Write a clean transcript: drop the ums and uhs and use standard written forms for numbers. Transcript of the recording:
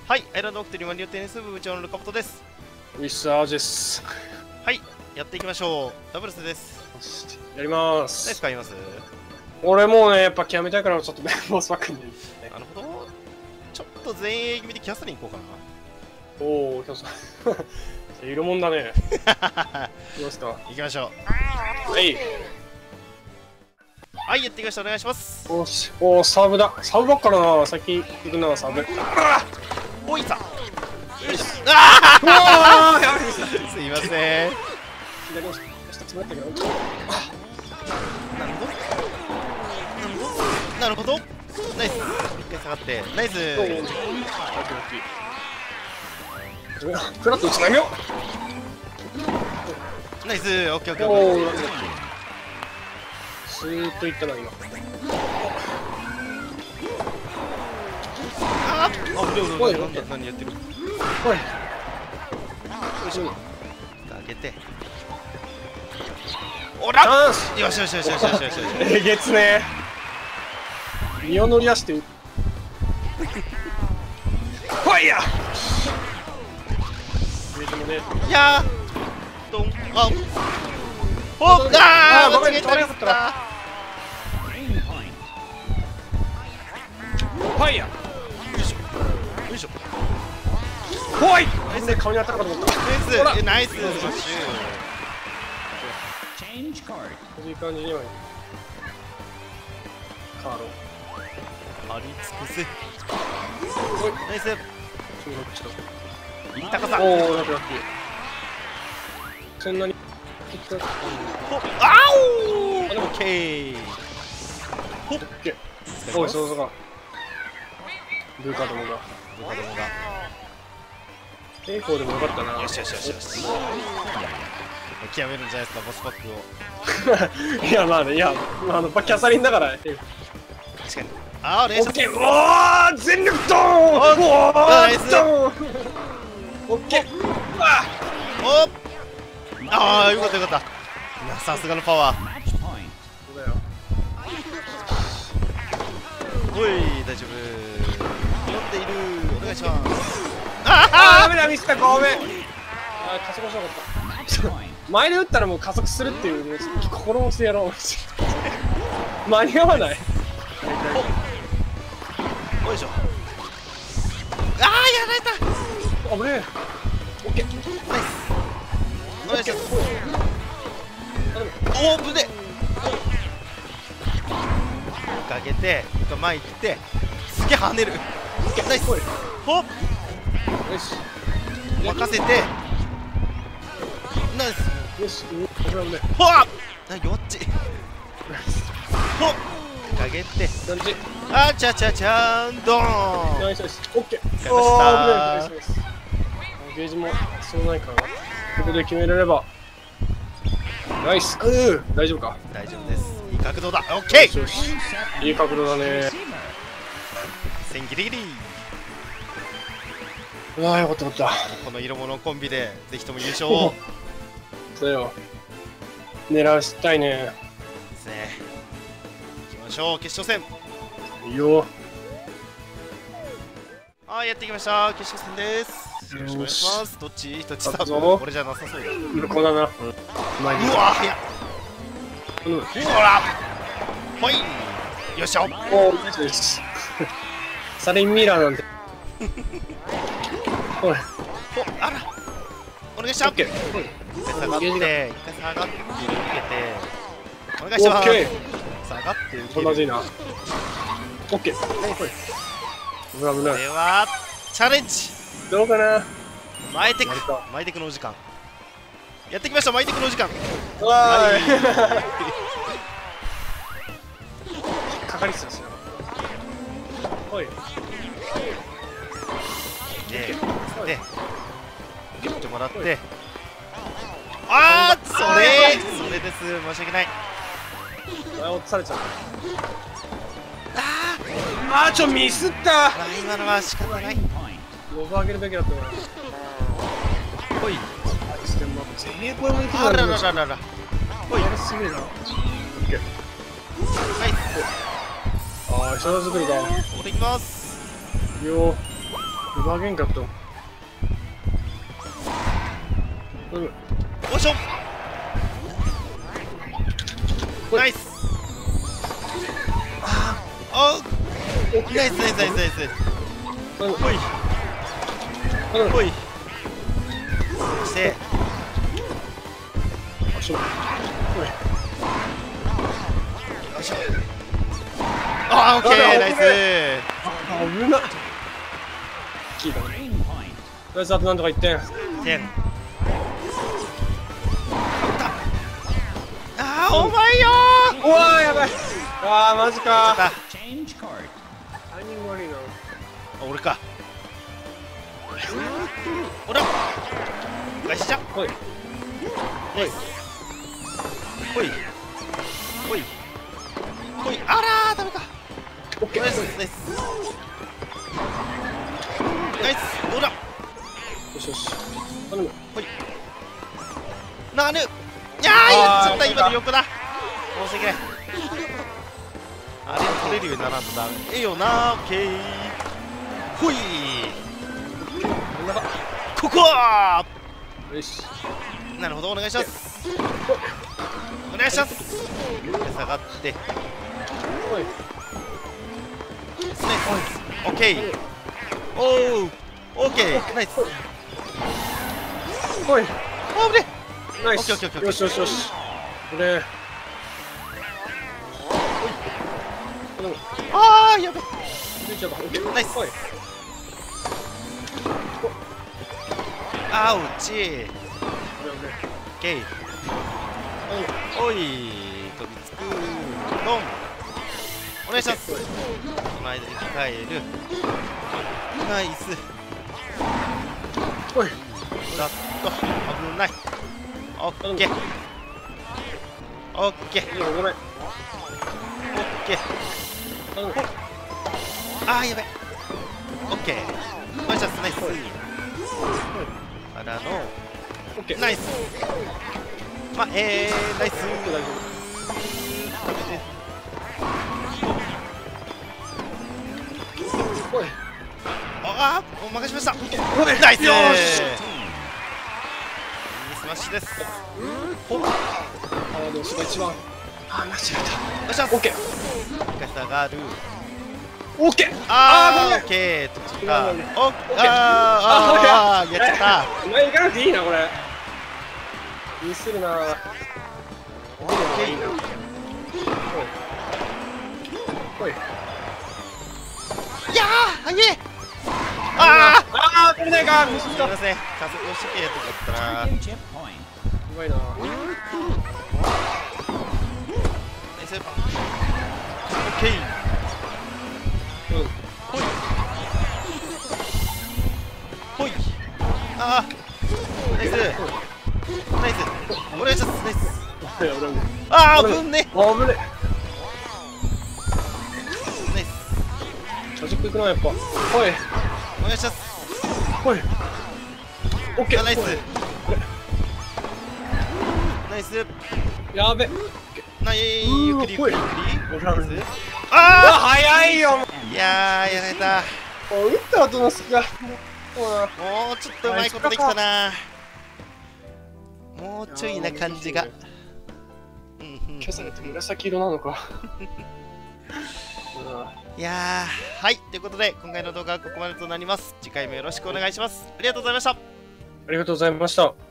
はい、アイランドオクトリマリオテニス部部長のルカポトです。 ウィスアージェス。 はい、やっていきましょう。ダブルスです。 やります。 何使います？ 俺もうね、やっぱ極めたいからちょっとメンボスバックに、ね。 なるほど。ちょっと前衛気味でキャスリン行こうかな。おお、キャスリン。いるもんだね。いきますか。 行きましょう。はい。 はい、やっていきましょう。お願いします。 おし、おー、サーブだ。サーブばっからな。先行くな、サーブ。 おいさ。 よし。ああ、やばいです。 すいません。 左押したつもりだったけど。 なるほど。ナイス。一回下がって。ナイス。 フラット打つなよ。 ナイス。オッケーオッケーオッケー。 スーッといったな今。 あっ。何やってる。 おい。よいしょ。開けて。おら。よしよしよしよしよしよし。 えげつね。身を乗り出して。ファイヤー。 いやー。ドン。あ。おっ。あー。間違えた。 ファイヤー。 よいしょ。よいしょ。 ほい。ナイス。顔に当たるかと思った。 ナイス。スマッシュ。 いい感じにはカーロ張り尽くせ。ナイス。いい高さ。 おお、ラッキー。そんなにあおー。オッケー。 オッケー。おい、そうか。ブーカードもが。抵抗でもよかったな。 よしよしよしよし。極めるんじゃないですか、ボスパックを。いや、まあね、いや、キャサリンだから。確かに。ああ、連射。 オッケー。おー、全力ドーン。おー、ナイス。オッケー。 おっ。ああ、よかったよかった。いや、さすがのパワー。おい、大丈夫。乗っている。お願いします。 ああ、ダメだ、ミスった、ごめん。ああ、加速しなかった。前で打ったらもう加速するっていう、心のせやろう。間に合わない。 おいしょ。ああ、やられた。 あぶねえ。オッケー。 ナイス。お願いします。おお、ぶね。かけて、前行って、すげえ跳ねる。ナイス。ほっ。 よし。 任せて。ナイス。 よし。 ほっ。弱っち。ほっ。かけて。あちゃちゃちゃんどーん。 ナイスです。オッケー。 おー。 ゲージもそうないから。ここで決められれば。ナイス。大丈夫か。 大丈夫です。いい角度だ。オッケー。 いい角度だね。 線ギリギリ。 うわー、よかったよかった。 この色物コンビでぜひとも優勝を。 そうよ。狙したいね。 ですね。行きましょう、決勝戦。 いいよ。 はい、やってきました。決勝戦です。よろしくお願いします。どっち多分俺じゃなさそうだ。 向こうだな。うわ早っ。ほら。ほい。よっしゃ。おお、ナイスです。サリンミラーなんて。おい。 あら。お願いします。 オッケー。 一回下がって、受けて。お願いします。下がって受ける。 まずいな。オッケー。これはチャレンジ。 どうかな。 巻いてくのお時間。やってきました。巻いてくのお時間。 わーい。かかりそうですよ。おい。 で、受けてもらって。ああ、それです。申し訳ない。 落とされちゃう。 ああ、ミスった。 今のは仕方ない。 ロブ上げるべきだったな。 ほい。 前衛ポイントあららららら。ほい。 すげえな。オッケー。 ナイス。 ああ、下作りだ。 これいきます。 よ。 上げんかった。 よいしょ。ナイス。あー、ナイスナイスナイスナイス。ほいほい。して。 あ、しょ。 よいしょ。あー、オッケー、ナイス。 危なっ。聞いたね。ナイス、あとなんとか1点。 点。あー、お前よー。 うわー、やばい。あー、マジかー。 タイミング悪いな。 俺か。おら。返しちゃ。 ほい。 ほい。ほい。ほい。ほい。あらー、ダメか。 オッケー。 ナイスナイス。ナイス。おら。 よしよし。頼む。 ほい。なぬ。いやー、やっちゃった。今の横だ。申し訳ない。あれを取れるようにならんとダメ。ええよな。オッケー。ほい。ここは。 よし。 なるほど、お願いします。お願いします。下がって。 ほい。 スナイス。オッケー。おう。オッケー。ナイス。 ほい。 あぶね。 ナイス。 オッケーオッケーオッケーよしよしよし。これ。頼む。 あー、やべ。 出ちゃった。オッケー。 ナイスほい。 あー、うち。オッケー。おい。飛びつく。ドン。お願いします。その間に帰る。ナイス。 ほい。 だっと危ない。オッケー。オッケー。 いいよ、ごめん。 オッケー。 頼む。 あー、やべ。オッケー。お願いします。ナイス。からの。 オッケー。 ナイス。まあ、ナイス。 大丈夫。ほい。 ああ、お任せしました。 ほい。 ナイス。 よーし。 いいスマッシュです。お、お願いしあー、でもそれが一番。あー、間違えた。 ます。 オッケー。 一回下がる。 オッケー。 あー、 ごめんオッケー。とっちか。 ごめんお、あー、やっちゃった。 お前行かなくていいな、これ。ミスるな。 オッケー。 ほい。 いやー、あいえ。あー。 あー、取れないか。ミスった。 すみません。加速をしてけとかだったら。 うまいな。 ナイス。オッケー。 うん。 ほい。ほい。あー。ナイス。ナイス。お願いします。ナイス。 いや、俺も。 あー、ぶんね。 あぶね。 ナイス。 マジックいくな、やっぱ。ほい。 お願いします。 ほい。オッケー。 ナイスほい。 ナイス。 やべ。 ナイクリクリクリ。 おらん。 あ早いよ。 ー。いやー、やられた。 打った後の隙が。 もうちょっとうまいことできたな。もうちょいな感じが。 消されて紫色なのか。 いやー、はい。ということで、今回の動画はここまでとなります。次回もよろしくお願いします。ありがとうございました。 ありがとうございました。